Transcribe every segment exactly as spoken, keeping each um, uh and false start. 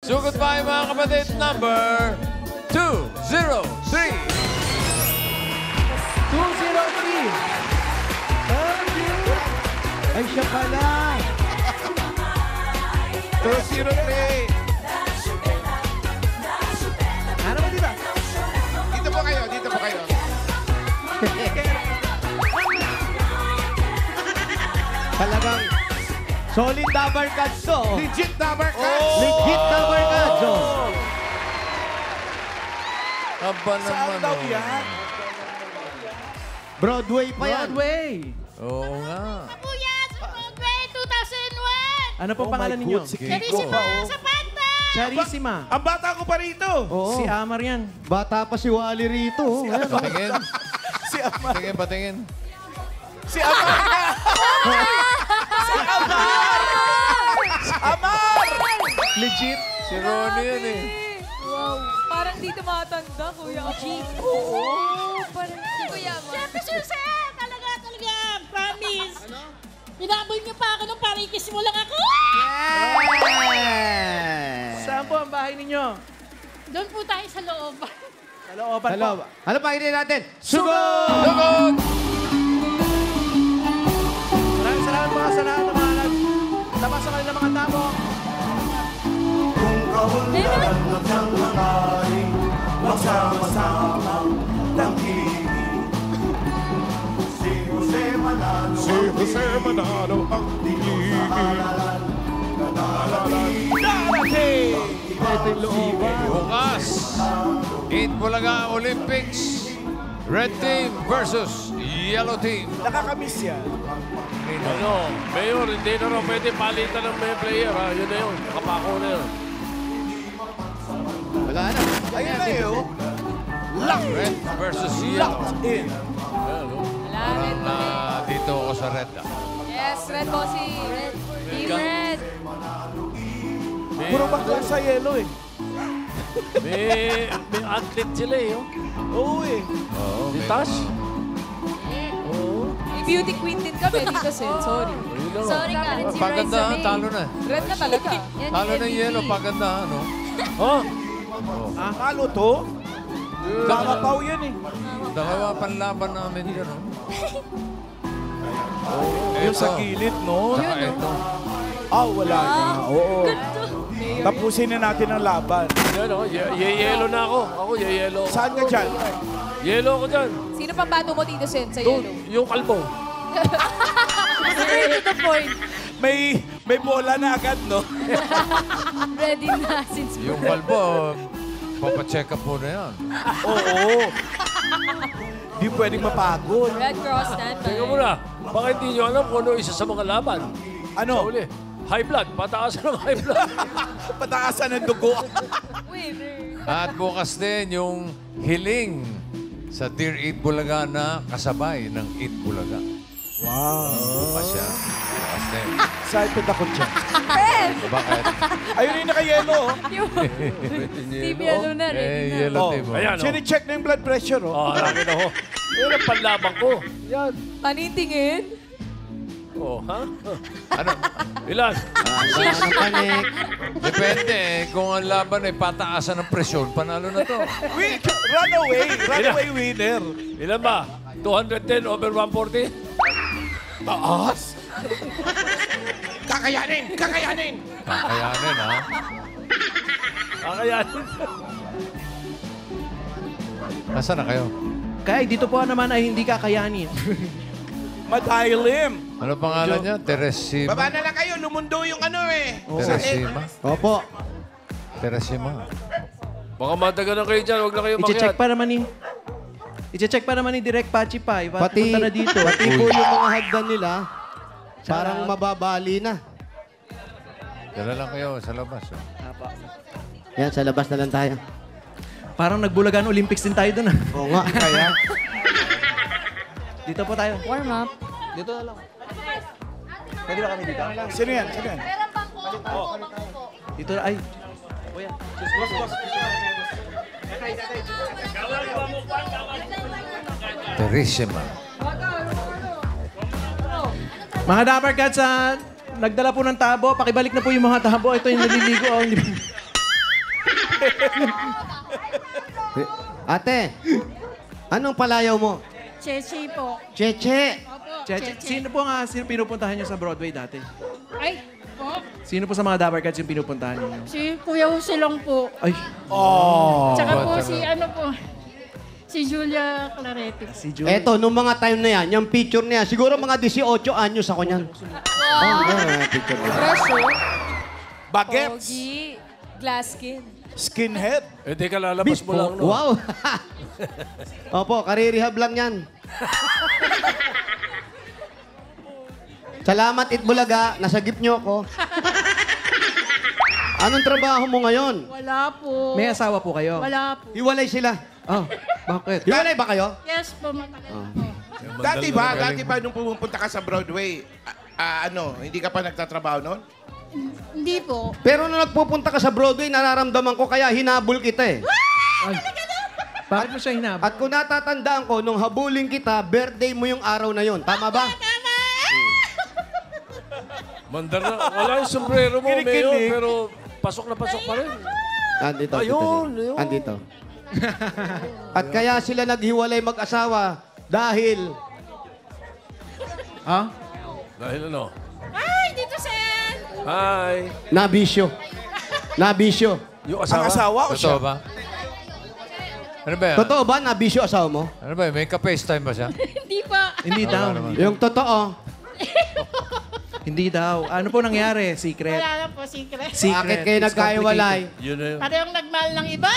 Sugot pa mga kapatid. Number two zero three. two zero three. Thank you. Ay, siya pala. two zero three. Ano ba dito? Dito po kayo, dito po kayo. Talagang solid number cards to. Legit number Oh. cards. Legit number cards. Oh. Aba naman. Saan daw oh. yan? Broadway pa yan. Broadway. Oo nga. Kuya, sa Broadway, two thousand one! Ano po Oh pangalan my ninyo? God, si Kiko Charissima pa, oh. Zapata! Charissima. Ang bata ko pa rito. Oo. Si Amar yan. Bata pa si Wally rito. oh. Ayan, oh. Patingin. Si Amar. Patingin, patingin. Si Amar nga. Si Amar. Amar! Legit. Si Ronnie yan eh. Wow, parang di tumatanda, Kuya Chief. Oo, parang si Kuya mo. Siyempre, sir, sir! Talaga, talaga! Promise! Ano? Binaboy niyo pa ako nung parikis mo lang ako! Saan po ang bahay ninyo? Doon po tayo sa loob. Sa looban Hello. po. Ano pa hindi natin? Sugod! Sugot! Maraming salamat mga sa lahat ng mga nagtabas sa kanilang mga tamo. Si Jose Manalo ang Darating! Ito yung looban. Bukas, Eat Bulaga Olympics. Red team versus yellow team. Nakakamiss yan. Ano, Mayor, hindi na raw pwede palitan ng may player, ha? Yun na yun. Nakapako na yun. Wala na. Ayun na yun. Red versus yellow. In. Ayan, no? Wala, Parang Red na Bossy. dito ako sa red. ah. Yes, Red Bossy. Red. Team Red. May, Puro bakla sa yellow eh. may, may athlete sila eh, oh. Oo eh. Oo, Si may Tash. mga- Oo. May beauty queen din kami dito, Sen. Sorry. Ayun na nga. Sorry ka rin si Paganda, Raisa May. talo na. Red na talaga. Yan Talo yung na M V P. yellow, paganda, ano? Oh, Ah, talo to? Baka pao yan eh. Dalawa panlaban namin yun, no? Yung sa gilid, no? Saka ito. Ah, wala na. Oo. Tapusin na natin ang laban. yan, oh. Ye- Ye-yellow na ako. Ako, ye-yellow. Saan ka dyan? Yellow ako dyan. Sino pang bato mo dito, Sen, sa Doon, yellow? yung kalbo. Straight to the point. May may bola na agad, no? Ready na since Yung kalbo, papacheck up po na yan. Oo. Di pwedeng mapagod. Red Cross standby. Teka muna, baka hindi nyo alam kung ano isa sa mga laban. Sa Ano? uli, high blood. Pataasan ng high blood. Pataasan ng dugo. Winner. At bukas din yung hiling sa Dear Eat Bulaga na kasabay ng Eat Bulaga. Wow. Bukas siya. Bukas din. Excited ako dyan. Bakit? Ayun yung naka-yellow. oh. Team Yellow na, ready Eh, na. yellow Oh. team. oh. Ayan, oh. Sini-check na yung blood pressure, oh. Oh, harapin ako. Yun ang panlaban ko. Yan. Panitingin? Oh, ha? Ano? Ilan? Wala ng panik. Depende eh. Kung ang laban ay pataasan ng presyon, panalo na to. Win, runaway. Runaway winner. Ilan ba? two ten over one forty? Taas. Kakayanin! Kakayanin! Kakayanin, ha? Kakayanin. Nasaan na kayo? Kaya dito po naman ay hindi kakayanin. Madahilim. Ano pangalan niya? Teresima? Baba na lang kayo. Lumundo yung ano eh. Teresima? Opo. Teresima. Baka matagal na kayo dyan. Huwag na kayo I-check makiat. pa naman ni... I-check pa naman ni Direk Pachi pa. Iba, Pati, punta na dito. pati po yung mga hagdan nila, parang mababali na. Dala lang kayo sa labas. oh. Yan, sa labas na lang tayo. Parang nagbulagan Olympics din tayo doon. Oo nga, kaya. Dito po tayo. Warm up. Dito na lang. Pwede ba kami dito? Sino yan? Sino yan? Meron pang bangko, bangko, bangko. Dito na. Ay. Kuya. Teresima. Mga Dapper Cats, ah, nagdala po ng tabo. Pakibalik na po yung mga tabo. Ito yung naliligo. Oh, hindi- Ate, anong palayaw mo? Chechi po. Cheche. Opo, Cheche, sino po nga sino pinupuntahan niyo sa Broadway dati? Ay, po. Sino po sa mga Dabber Cats yung pinupuntahan niyo? Si Kuya Husilong po. Ay, Tsaka po bata si na. ano po, si Julia Claretti. si June. Eto, nung mga time na yan, yung picture niya, siguro mga eighteen anyos ako niyan. Oh, yeah, picture niya. Fresh, oh. Bagets. Pogi. Glass skin. Skinhead. Eh, di ka lalabas mo lang, no? Wow. Opo, karirehab lang yan. Salamat, Itbulaga. Nasagip niyo ako. Anong trabaho mo ngayon? Wala po. May asawa po kayo? Wala po. Hiwalay sila. Oh, bakit? Hiwalay ba kayo? Yes po, matagal Ah. po. Dati ba, dati ba nung pumupunta ka sa Broadway, ah, ah, ano, hindi ka pa nagtatrabaho noon? Hindi po. Pero nung nagpupunta ka sa Broadway, nararamdaman ko kaya hinabol kita eh. Bakit mo siya hinabot? At kung natatandaan ko, nung habulin kita, birthday mo yung araw na yon. Tama ba? Mandar na. Wala yung sombrero mo, Kinikilig. Mayor, pero pasok na pasok pa rin. Andito. Ayun, dito, ayun. Andito. At kaya sila naghiwalay mag-asawa dahil Ha? Dahil ano? Ay, dito Sen! Hi! nabisyo. Nabisyo. Yung Ang asawa? asawa o siya? Totoo ba? Ano ba yan? Totoo ba nabisyo asawa mo? Ano ba yan? May ka-FaceTime ba siya? Hindi pa. Hindi daw. Yung totoo. Hindi daw. Ano po nangyari? Secret. Wala lang po, secret. Secret. Bakit kayo is nagkahiwalay? Yun na yun. Parehong nagmahal ng iba.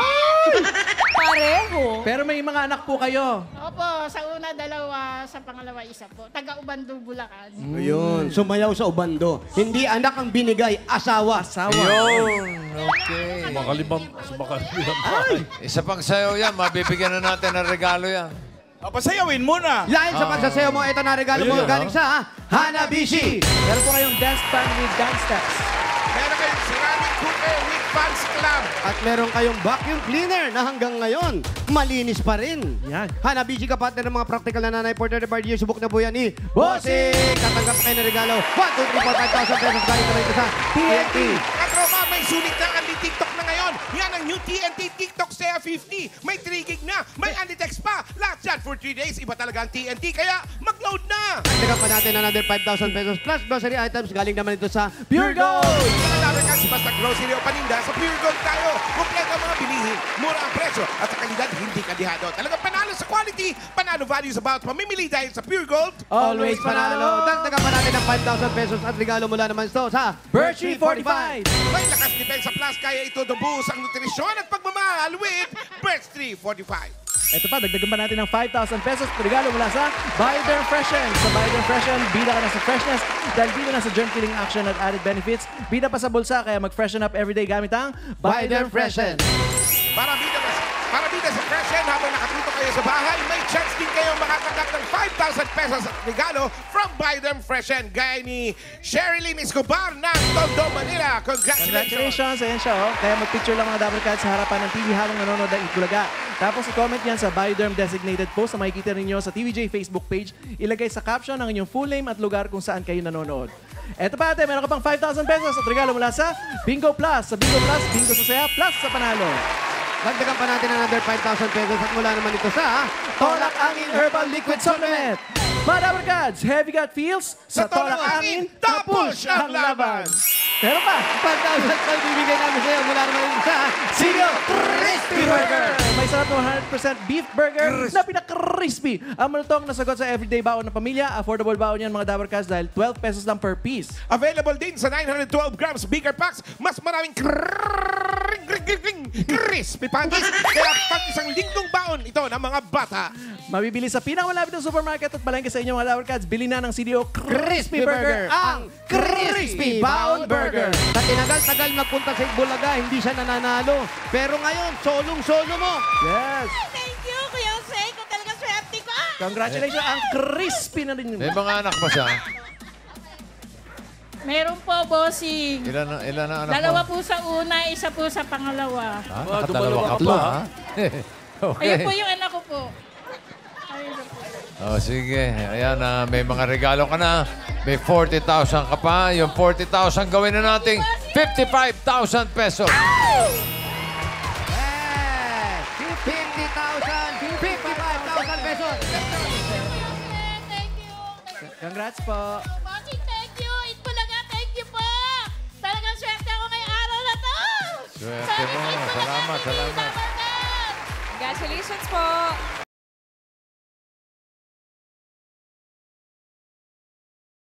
Pareho. Pero may mga anak po kayo. Opo, sa una dalawa, sa pangalawa isa po. Taga-Ubando, Bulacan. Ayun, sumayaw sa ubando. Hindi anak ang binigay, asawa. Asawa. Yun! Okay. Makalimam. Makalimam. Isa pang sayo yan. Mabibigyan na natin ng regalo yan. O, pasayawin muna. Dahil sa pagsasayaw mo, ito na regalo mo Ayun, galing ah. sa Hanabishi. Meron po kayong dance band with dance steps. Meron kayong ceramic cooker with fans club. At meron kayong vacuum cleaner na hanggang ngayon, malinis pa rin. Yan. Hanabishi ka partner ng mga practical na nanay for thirty-five years. Subok na po yan ni Bossing. Katanggap kayo ng regalo. one, two, three, four, five thousand pesos galing naman ito sa T N T. Katropa, may sulit na ang TikTok na ngayon. Yan ang new T N T TikTok Sea fifty. May three gig na. May anti-text pa. Lahat yan for three days. Iba talaga ang T N T. Kaya mag-load na. Dagdagan pa natin another five thousand pesos plus grocery items galing naman ito sa Pure Gold! Mga Dabber Cats, basta grocery o paninda, sa Pure Gold tayo. Kompleto ang mga bilihin, mura ang presyo, at sa kalidad, hindi kadihado. Talagang panalo sa quality, panalo value sa bawat pamimili dahil sa Pure Gold. Always panalo. Dagdagan pa natin ng five thousand pesos at regalo mula naman ito sa Birchie forty-five! May lakas depensa plus, kaya ito dubuhos ang nutrisyon at pagmamahal with Birch three forty-five. Ito pa, dagdagan pa natin ng five thousand pesos regalo mula sa Bioderm Freshen. Sa Bioderm Freshen, bida ka na sa freshness dahil bida na sa germ-killing action at added benefits. Bida pa sa bulsa, kaya mag-freshen up everyday gamit ang Bioderm Freshen. Para bida, para bida sa Freshen, habang nakatuto kayo sa bahay, may chance din kayong makatanggap ng five thousand pesos at regalo from Bioderm Freshen. Gaya ni Sherilyn Escobar ng Tondo, Manila. Congratulations! Congratulations! Ayan siya, oh. Kaya mag-picture lang mga Dabber Cats sa harapan ng T V habang nanonood ng Itbulaga. Tapos i-comment yan sa Bioderm designated post na makikita ninyo sa T V J Facebook page. Ilagay sa caption ang inyong full name at lugar kung saan kayo nanonood. Eto pa ate, meron ka pang five thousand pesos at regalo mula sa Bingo Plus. Sa Bingo Plus, Bingo sa saya, plus sa panalo. Dagdagan pa natin another five thousand pesos at mula naman ito sa Tolak Angin Herbal Liquid Supplement. Mga Dabber Cats, heavy gut feels sa Tolak Angin, tapos ang laban. Pero pa, five thousand pesos bibigay namin sa iyo mula naman ito sa Sirio Crispy Burger. May sarap na one hundred percent beef burger na pinaka-crispy. Ang malutong na sagot sa everyday baon ng pamilya. Affordable baon yan mga Dabber Cats dahil twelve pesos lang per piece. Available din sa nine hundred twelve grams bigger packs. Mas maraming crispy panties. Kaya pang isang linggong baon ito ng mga bata. Mabibili sa pinakamalapit ng supermarket at palengke sa inyo mga Dabber Cats. Bili na ng C D O Crispy Burger, ang Crispy Bound Burger. Sa tinagal-tagal magpunta sa Itbulaga, hindi siya nananalo. Pero ngayon, solong-solo mo. Yes! Thank you, Kuya Jose. Kung talaga swerte ko. Ah! Congratulations! Ang crispy na rin. May mga anak pa siya. Meron po, bossing. Ilan na, ilan na anak Dalawa mo? po sa una, isa po sa pangalawa. Ha? Ah, Nakadalawa dumalawa ka ka pa, pa, ha? Okay. Ayun po yung anak ko po. Ayun po. Oh, sige. Ayan, ah, may mga regalo ka na. May forty thousand ka pa. Yung forty thousand gawin na nating fifty-five thousand pesos. fifty thousand, fifty-five thousand pesos. Thank you. Congrats po. Bossing, thank you. Itbulaga, thank you po. Talagang swerte ako ngayong araw na to. Swerte mo. Salamat, salamat. Congratulations po.